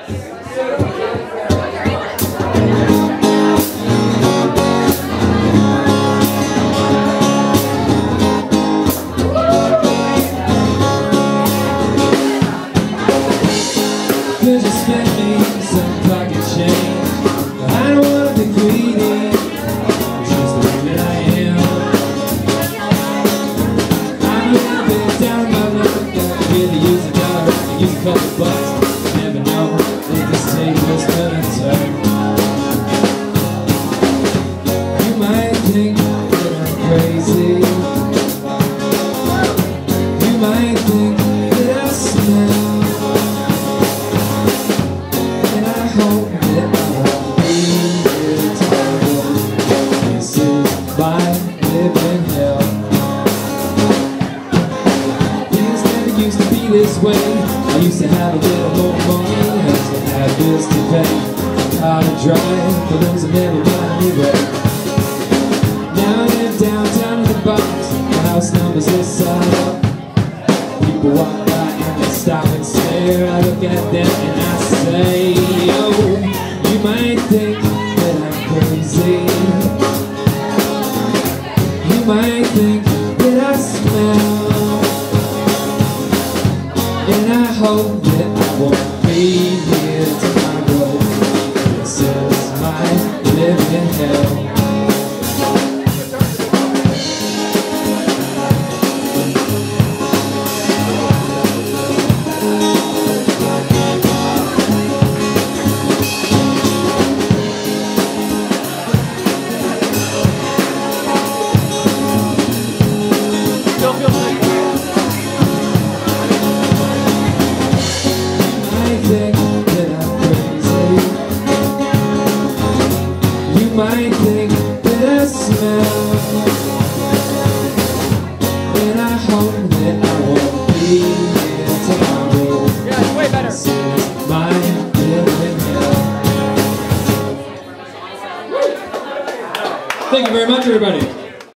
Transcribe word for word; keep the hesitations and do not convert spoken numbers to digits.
Could you spend me some pocket change? I don't wanna be greedy, just the way that I am. I'm a little bit down on my luck, I really use a dollar, I use a couple bucks. Never know if this table's gonna turn. You might think that I'm crazy. You might think that I smell. This way, I used to have a little more money, I used to have bills to pay, car to drive, but those have never got me right. Now I live downtown in the box, the house numbers this side up. People walk by and they stop and stare. I look at them and I say, oh, you might think that I'm crazy. You might think that I smell. And I hope that I won't be here tomorrow. This is my living hell. Don't feel like you might think that I smell, and I hope that I won't be here tomorrow. Yeah, it's way better. This is my living hell. Thank you very much, everybody.